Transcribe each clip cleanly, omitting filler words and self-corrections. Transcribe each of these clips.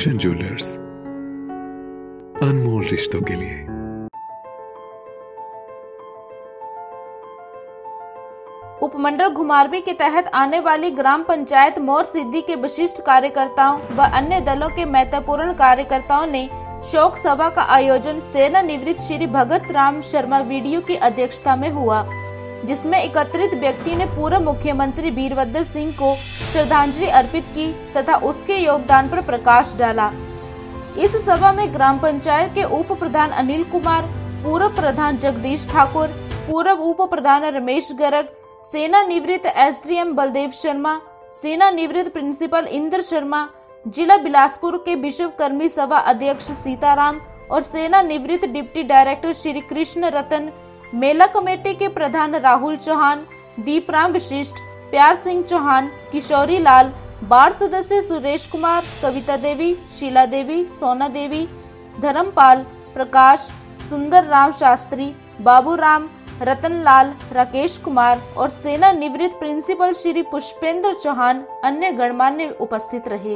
रोशन jewellers, अनमोल रिश्तों के लिए। उपमंडल घुमारवी के तहत आने वाली ग्राम पंचायत मोर सिद्धि के विशिष्ट कार्यकर्ताओं व अन्य दलों के महत्वपूर्ण कार्यकर्ताओं ने शोक सभा का आयोजन सेना निवृत्त श्री भगत राम शर्मा वीडियो की अध्यक्षता में हुआ, जिसमें एकत्रित व्यक्ति ने पूर्व मुख्यमंत्री वीरभद्र सिंह को श्रद्धांजलि अर्पित की तथा उसके योगदान पर प्रकाश डाला। इस सभा में ग्राम पंचायत के उप प्रधान अनिल कुमार, पूर्व प्रधान जगदीश ठाकुर, पूर्व उप प्रधान रमेश गर्ग, सेना निवृत्त एसडीएम बलदेव शर्मा, सेना निवृत्त प्रिंसिपल इंद्र शर्मा, जिला बिलासपुर के विश्व कर्मी सभा अध्यक्ष सीताराम और सेना निवृत्त डिप्टी डायरेक्टर श्री कृष्ण रतन, मेला कमेटी के प्रधान राहुल चौहान, दीपराम विशिष्ट, प्यार सिंह चौहान, किशोरी लाल, वार्ड सदस्य सुरेश कुमार, कविता देवी, शीला देवी, सोना देवी, धर्मपाल, प्रकाश, सुंदर राम शास्त्री, बाबू राम, रतन लाल, राकेश कुमार और सेना निवृत्त प्रिंसिपल श्री पुष्पेंद्र चौहान अन्य गणमान्य उपस्थित रहे।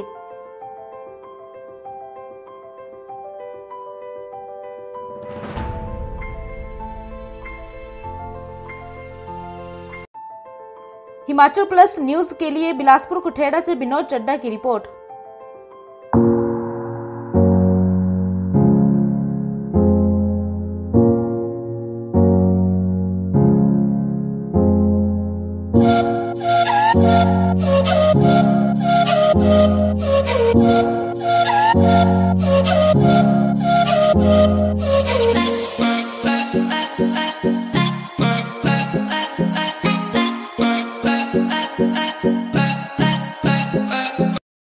हिमाचल प्लस न्यूज के लिए बिलासपुर कुठेड़ा से विनोद चड्ढा की रिपोर्ट।